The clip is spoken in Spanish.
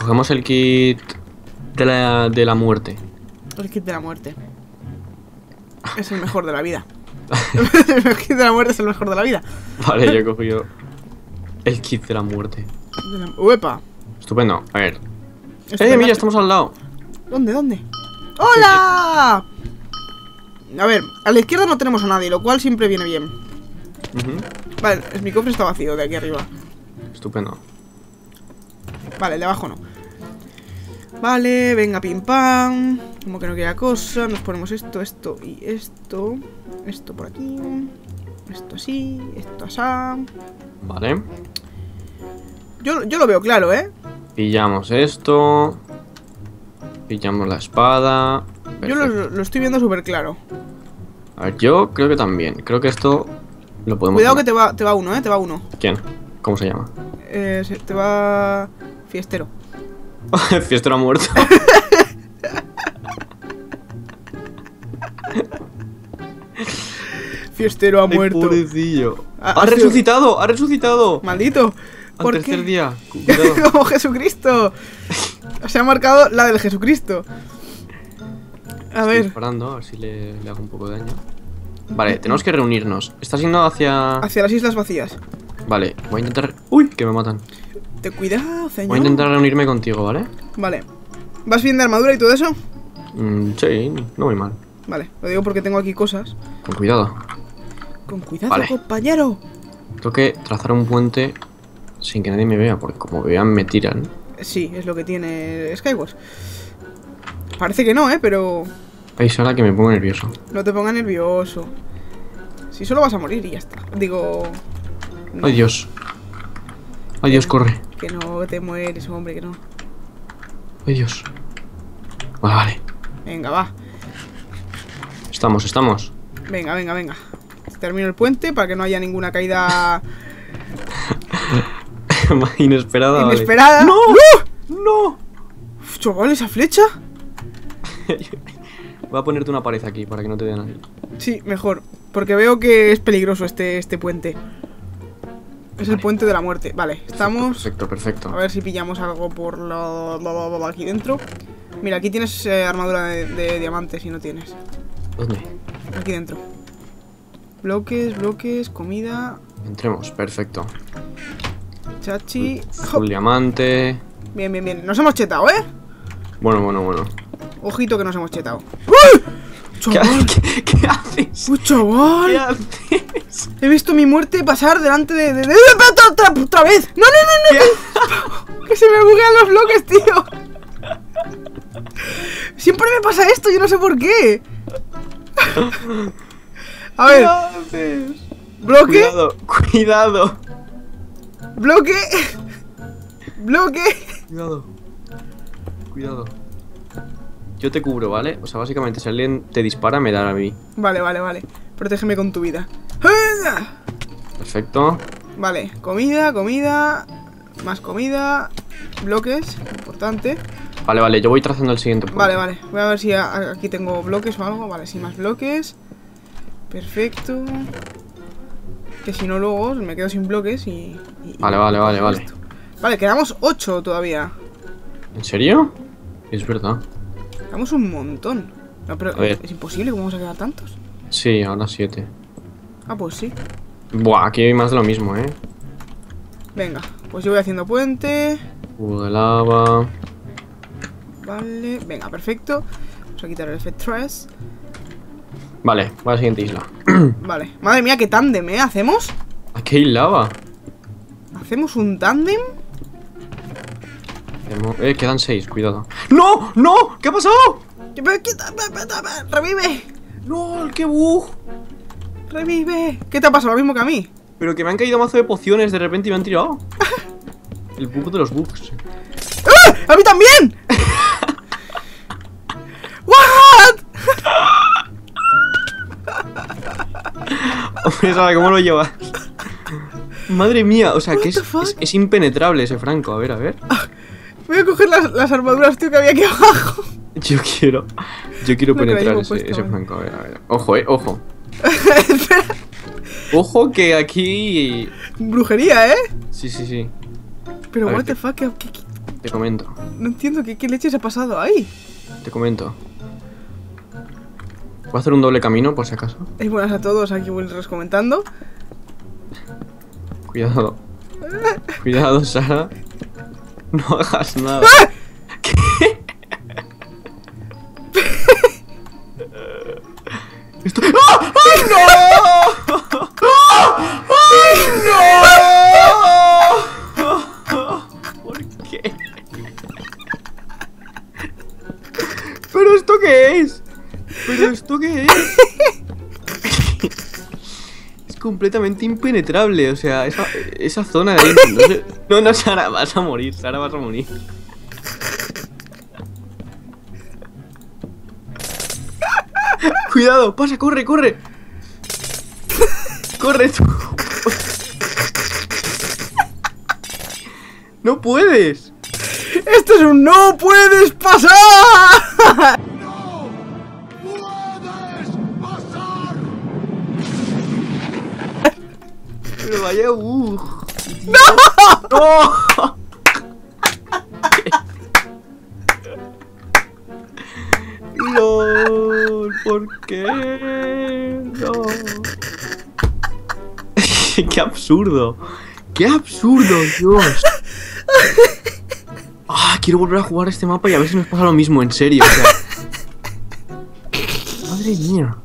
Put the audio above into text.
Cogemos el kit de la muerte. El kit de la muerte. Es el mejor de la vida. El kit de la muerte es el mejor de la vida. Vale, yo he cogido el kit de la muerte. ¡Uepa! Estupendo, a ver. Esto Mira, estamos al lado. ¿Dónde? ¡Hola! A ver, a la izquierda no tenemos a nadie, lo cual siempre viene bien. Vale, mi cofre está vacío de aquí arriba. Estupendo. Vale, el de abajo no. Vale, venga, pim pam. Como que no queda cosa. Nos ponemos esto, esto y esto. Esto por aquí. Esto así, esto así. Vale. Yo lo veo claro, ¿eh? Pillamos esto. Pillamos la espada. Yo lo estoy viendo súper claro. A ver, yo creo que también. Creo que esto lo podemos... Cuidado que te va uno, ¿eh? Te va uno. ¿Quién? ¿Cómo se llama? Te va... Fiestero. Fiestero ha muerto. Fiestero ha muerto. Ay, pobrecillo. Ha resucitado! ¡Ha resucitado! ¡Maldito! Al tercer día. Cuidado. ¡Oh, Jesucristo! Se ha marcado la del Jesucristo. A ver. Disparando, a ver si le hago un poco de daño. Vale, tenemos que reunirnos. Estás yendo hacia... Hacia las islas vacías. Vale, voy a intentar... ¡Uy! Que me matan. Ten cuidado, señor. Voy a intentar reunirme contigo, ¿vale? Vale. ¿Vas bien de armadura y todo eso? Sí, no muy mal. Vale, lo digo porque tengo aquí cosas. Con cuidado. Con cuidado, vale, compañero. Tengo que trazar un puente sin que nadie me vea, porque como me vean me tiran. Sí, es lo que tiene Skywars. Parece que no, pero... Ay, Sara, que me pongo nervioso. No te pongas nervioso. Si solo vas a morir y ya está. Digo... No. Ay, Dios. Ay, Dios, corre. Que no te mueres, hombre, que no. Ay, Dios. Vale. Venga, va. Estamos. Venga. Termino el puente para que no haya ninguna caída... Inesperada. Inesperada. Vale. ¡No! ¡No! Uf, chaval, esa flecha. Voy a ponerte una pared aquí para que no te den nadie. Sí, mejor. Porque veo que es peligroso este puente. Es el puente de la muerte. Vale, estamos... Perfecto. A ver si pillamos algo por aquí dentro. Mira, aquí tienes armadura de diamantes si no tienes. ¿Dónde? Aquí dentro. Bloques, comida. Entremos, perfecto. Chachi. Full diamante. Bien. Nos hemos chetado, ¿eh? Bueno. Ojito que nos hemos chetado. ¡Uy! ¡Chaval! ¿Qué haces? ¡Uy, chaval! ¿Qué haces? He visto mi muerte pasar delante de... ¡Otra vez! ¡No! ¡Que se me buguean los bloques, tío! Siempre me pasa esto, yo no sé por qué. A ver. ¿Qué haces? Bloque. Cuidado. Bloque. Cuidado. Yo te cubro, ¿vale? O sea, básicamente si alguien te dispara me da a mí. Vale. Protégeme con tu vida. Perfecto. Vale, comida. Más comida. Bloques, importante. Vale, yo voy trazando el siguiente punto. Vale. Voy a ver si aquí tengo bloques o algo. Vale, sí, más bloques. Perfecto. Que si no luego me quedo sin bloques y Vale. Vale, quedamos 8 todavía. ¿En serio? Es verdad. Quedamos un montón. No, pero es imposible, ¿cómo vamos a quedar tantos? Sí, ahora 7. Ah, pues sí. Buah, aquí hay más de lo mismo, Venga, pues yo voy haciendo puente. Cubo de lava. Vale, venga, perfecto. Vamos a quitar el F3. Vale, voy a la siguiente isla. Vale, madre mía, qué tándem, ¿hacemos? Aquí hay lava. ¿Hacemos un tándem? Quedan 6, cuidado. ¡No! ¿Qué ha pasado? ¡Revive! ¡No! ¡Qué bug! ¡Revive! ¿Qué te ha pasado? Lo mismo que a mí. Pero que me han caído mazo de pociones de repente y me han tirado. El bug de los bugs. ¡Ah! ¡A mí también! ¿What? Hombre, ¿sabes cómo lo llevas? Madre mía, o sea, que es impenetrable ese Franco. A ver. Voy a coger las armaduras, tío, que había aquí abajo. Yo quiero penetrar ese Franco. A ver. Ojo, ojo. Ojo que aquí... Brujería, ¿eh? Sí. Pero what the fuck, Te comento. No entiendo qué leches ha pasado ahí. Te comento. ¿Puedo hacer un doble camino, por si acaso? Buenas a todos, aquí Wilres comentando. Cuidado. Cuidado, Sara. No hagas nada. ¿Qué? Esto... ¡Ah! ¡Ay, no! ¡Ay, no! ¿Por qué? ¿Pero esto qué es? ¿Pero esto qué es? Es completamente impenetrable, o sea, esa zona de ahí. No sé. No, Sara, vas a morir, Sara, vas a morir. Cuidado, pasa, corre, corre. Corre tú. No puedes. ¡Esto es un no puedes pasar! ¡No puedes pasar! Pero vaya ¡No! ¡No! LOL, ¿por qué? No. ¡Qué absurdo! ¡Qué absurdo, Dios! Ah, quiero volver a jugar este mapa y a ver si nos pasa lo mismo, en serio, o sea. Madre mía.